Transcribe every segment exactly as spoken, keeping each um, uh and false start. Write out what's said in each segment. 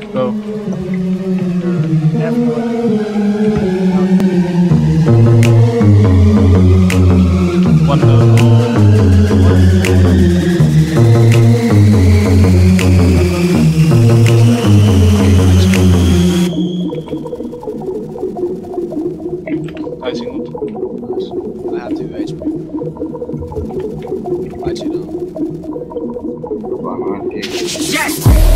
Go. One I think I have two H P. Actually, no. Yes!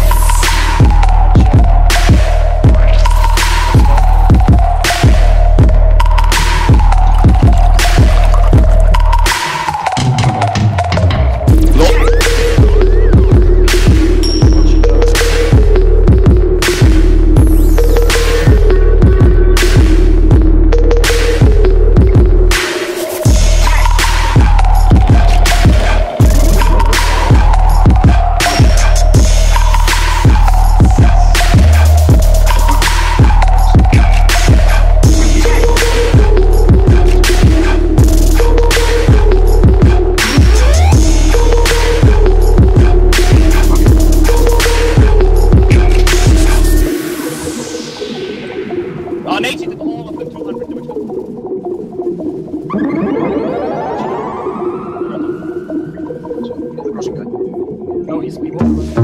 On eighty to the whole of the two hundred to No, he's people.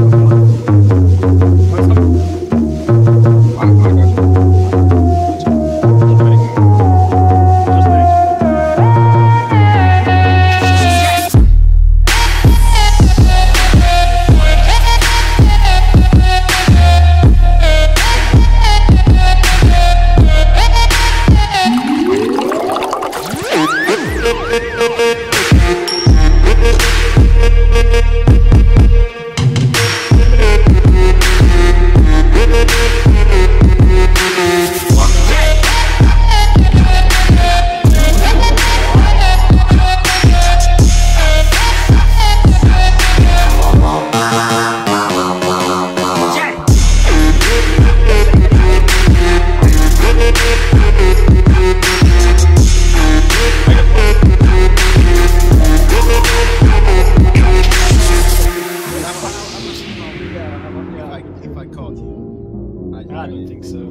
If I caught you, I, I don't think so.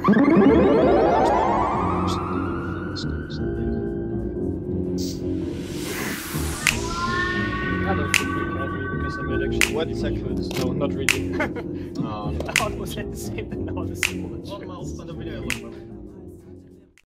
I don't think you can me because I made actually What seconds? No, not really. Oh, no. I almost had the same and now the same. Allemaal op de video.